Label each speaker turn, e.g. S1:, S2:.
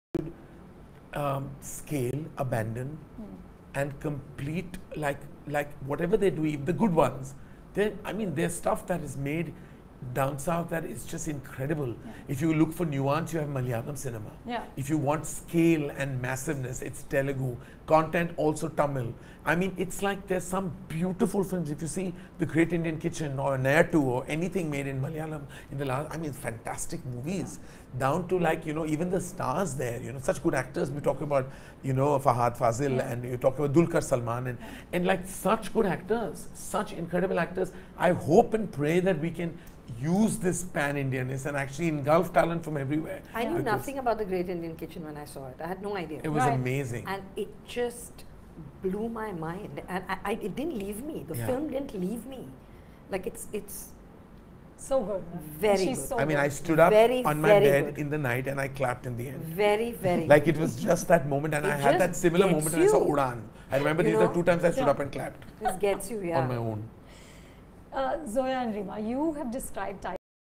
S1: scale, abandon, and complete like whatever they do, even the good ones. I mean, there's stuff that is made down south that is just incredible. Yeah. If you look for nuance, you have Malayalam cinema.
S2: Yeah.
S1: If you want scale and massiveness, it's Telugu. Content, also Tamil. I mean, it's like there's some beautiful films. If you see The Great Indian Kitchen or Nayattu or anything made in Malayalam in the last, I mean, fantastic movies. Down to like, you know, even the stars there, you know, such good actors. We talk about, you know, Fahad Fazil, and you talk about Dulquer Salman, and like such good actors, such incredible actors. I hope and pray that we can use this pan-Indianness and actually engulf talent from everywhere.
S3: I knew nothing about The Great Indian Kitchen when I saw it. I had no idea.
S1: It was amazing.
S3: And it just blew my mind. And it didn't leave me. The film didn't leave me. Like it's
S2: so good.
S3: Very good.
S2: So
S1: I mean, I stood up on my bed in the night and I clapped in the end.
S3: Very, very
S1: like it was just that moment, and I had that similar moment when I saw Udaan. I remember these are 2 times I stood up and clapped.
S3: This gets you,
S1: on my own.
S2: Zoya and Reema, you have described